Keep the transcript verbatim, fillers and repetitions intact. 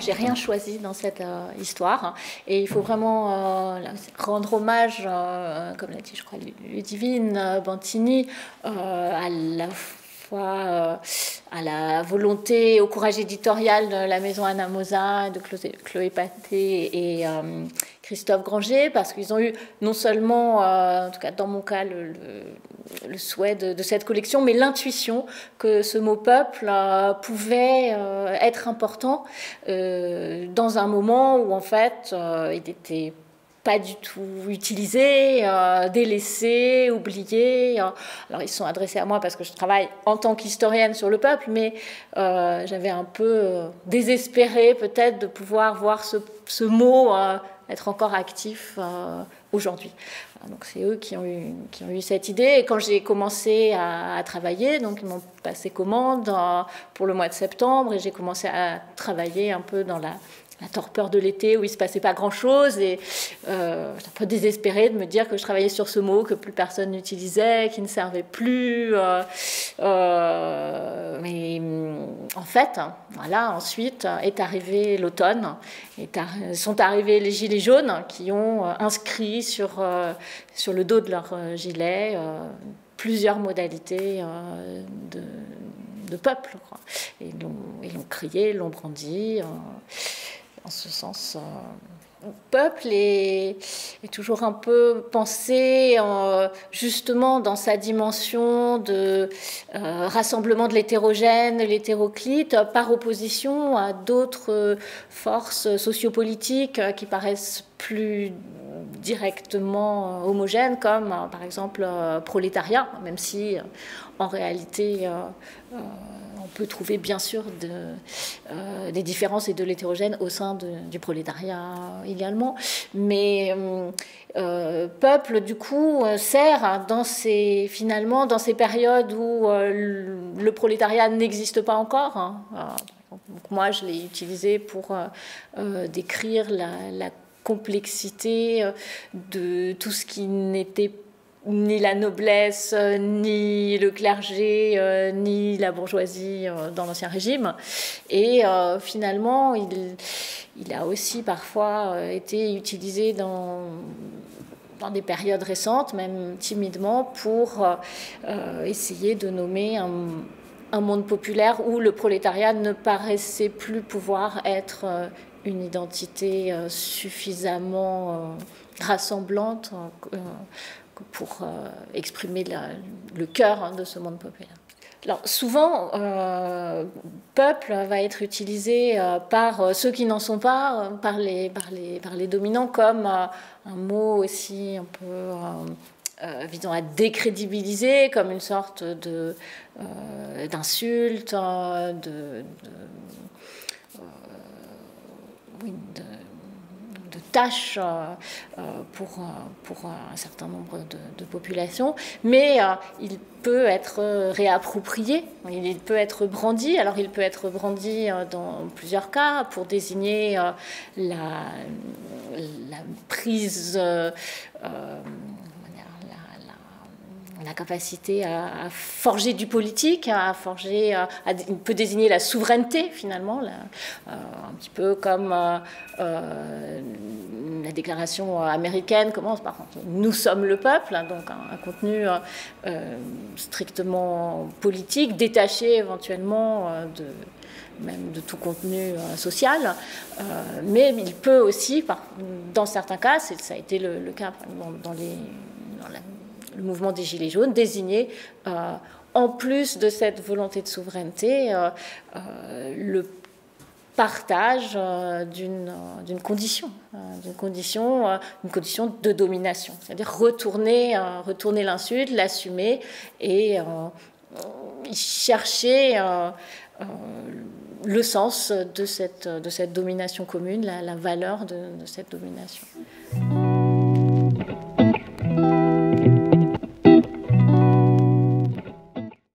j'ai rien choisi dans cette euh, histoire. Et il faut vraiment euh, rendre hommage, euh, comme l'a dit, je crois, Ludivine euh, Bantini, euh, à la fois euh, à la volonté, au courage éditorial de la maison Anna Mosa, de Chloé, Chloé Pathé et euh, Christophe Granger, parce qu'ils ont eu non seulement, euh, en tout cas dans mon cas, le, le, le souhait de, de cette collection, mais l'intuition que ce mot peuple euh, pouvait euh, être important euh, dans un moment où en fait euh, il était pas du tout utilisés, euh, délaissés, oubliés. Alors ils sont adressés à moi parce que je travaille en tant qu'historienne sur le peuple, mais euh, j'avais un peu euh, désespéré peut-être de pouvoir voir ce, ce mot euh, être encore actif euh, aujourd'hui. Donc c'est eux qui ont, eu, qui ont eu cette idée. Et quand j'ai commencé à, à travailler, donc ils m'ont passé commande euh, pour le mois de septembre, et j'ai commencé à travailler un peu dans la la torpeur de l'été où il ne se passait pas grand-chose, et euh, j'étais un peu désespérée de me dire que je travaillais sur ce mot que plus personne n'utilisait, qui ne servait plus. Euh, euh, mais en fait, voilà, ensuite est arrivé l'automne, sont arrivés les gilets jaunes qui ont inscrit sur, euh, sur le dos de leur gilet euh, plusieurs modalités euh, de, de peuple. Quoi. Et ils l'ont crié, l'ont brandi. Euh, En ce sens, euh, peuple est, est toujours un peu pensé euh, justement dans sa dimension de euh, rassemblement de l'hétérogène, l'hétéroclite, par opposition à d'autres forces sociopolitiques qui paraissent plus directement homogènes, comme euh, par exemple euh, prolétariat, même si euh, en réalité euh, euh, on peut trouver bien sûr de, euh, des différences et de l'hétérogène au sein de, du prolétariat également. Mais euh, peuple, du coup, sert dans ces, finalement dans ces périodes où euh, le prolétariat n'existe pas encore. Hein. Donc moi, je l'ai utilisé pour euh, décrire la, la complexité de tout ce qui n'était pas ni la noblesse, ni le clergé, euh, ni la bourgeoisie euh, dans l'Ancien Régime. Et euh, finalement, il, il a aussi parfois euh, été utilisé dans, dans des périodes récentes, même timidement, pour euh, essayer de nommer un, un monde populaire où le prolétariat ne paraissait plus pouvoir être euh, une identité euh, suffisamment euh, rassemblante euh, pour euh, exprimer la, le cœur hein, de ce monde populaire. Alors, souvent, euh, peuple va être utilisé euh, par ceux qui n'en sont pas, euh, par, les, par, les, par les dominants, comme euh, un mot aussi un peu euh, euh, visant à décrédibiliser, comme une sorte de, euh, d'insulte, euh, de, de, euh, oui, de de tâches euh, pour, pour un certain nombre de, de populations, mais euh, il peut être réapproprié, il peut être brandi. Alors il peut être brandi dans plusieurs cas pour désigner euh, la, la prise euh, euh, la capacité à, à forger du politique, à forger, à, à, il peut désigner la souveraineté finalement, là, euh, un petit peu comme euh, euh, la déclaration américaine commence par « nous sommes le peuple », donc un, un contenu euh, strictement politique, détaché éventuellement euh, de même de tout contenu euh, social, euh, mais il peut aussi, par, dans certains cas, ça a été le, le cas dans, dans les dans la, le mouvement des Gilets jaunes, désigner, euh, en plus de cette volonté de souveraineté, euh, euh, le partage euh, d'une d'une condition, euh, d'une condition, euh, une condition de domination, c'est-à-dire retourner, euh, retourner l'insulte, l'assumer et euh, chercher euh, euh, le sens de cette, de cette domination commune, la, la valeur de, de cette domination.